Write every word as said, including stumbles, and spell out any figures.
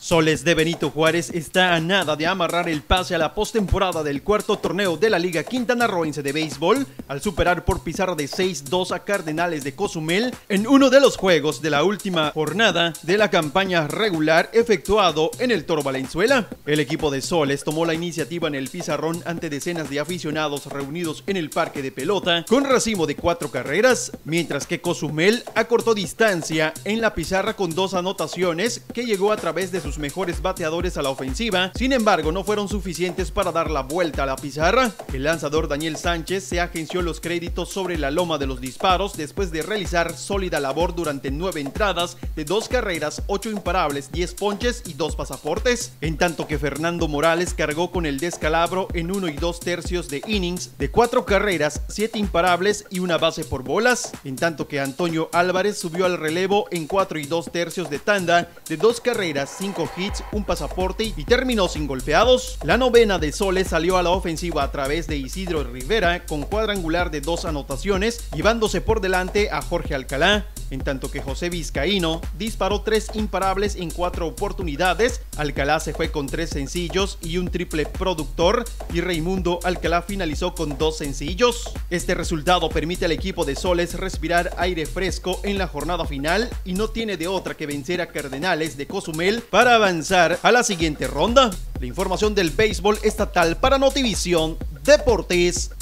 Soles de Benito Juárez está a nada de amarrar el pase a la postemporada del cuarto torneo de la Liga Quintanarroense de Béisbol al superar por pizarra de seis dos a Cardenales de Cozumel en uno de los juegos de la última jornada de la campaña regular efectuado en el Toro Valenzuela. El equipo de Soles tomó la iniciativa en el pizarrón ante decenas de aficionados reunidos en el parque de pelota con racimo de cuatro carreras, mientras que Cozumel acortó distancia en la pizarra con dos anotaciones que llegó a través de sus mejores bateadores a la ofensiva. Sin embargo, no fueron suficientes para dar la vuelta a la pizarra. El lanzador Daniel Sánchez se agenció los créditos sobre la loma de los disparos después de realizar sólida labor durante nueve entradas de dos carreras, ocho imparables, diez ponches y dos pasaportes, en tanto que Fernando Morales cargó con el descalabro en uno y dos tercios de innings de cuatro carreras, siete imparables y una base por bolas, en tanto que Antonio Álvarez subió al relevo en cuatro y dos tercios de tanda de dos carreras, cinco hits, un pasaporte y terminó sin golpeados. La novena de Soles salió a la ofensiva a través de Isidro Rivera con cuadrangular de dos anotaciones, llevándose por delante a Jorge Alcalá, en tanto que José Vizcaíno disparó tres imparables en cuatro oportunidades. Alcalá se fue con tres sencillos y un triple productor, y Raimundo Alcalá finalizó con dos sencillos. Este resultado permite al equipo de Soles respirar aire fresco en la jornada final y no tiene de otra que vencer a Cardenales de Cozumel para avanzar a la siguiente ronda. La información del béisbol estatal para Notivisión Deportes,